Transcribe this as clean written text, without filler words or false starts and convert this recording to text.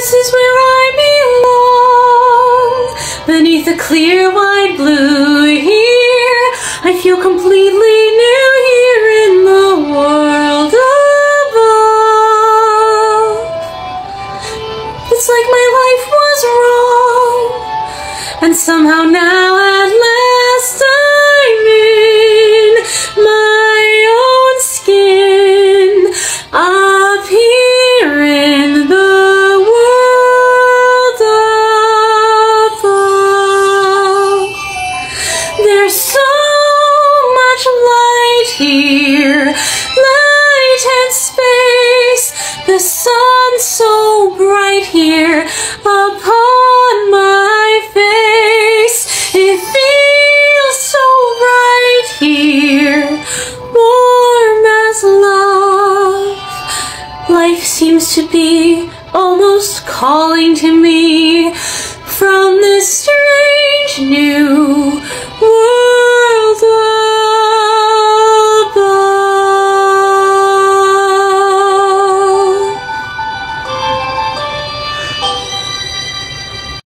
This is where I belong, beneath the clear white blue here. I feel completely new here in the world above. It's like my life was wrong, and somehow now at last I'm in my own skin, up here in the world above. There's so much light here, light and space, the sun so bright here upon my face. It feels so right here, warm as love. Life seems to be almost calling to me from this strange new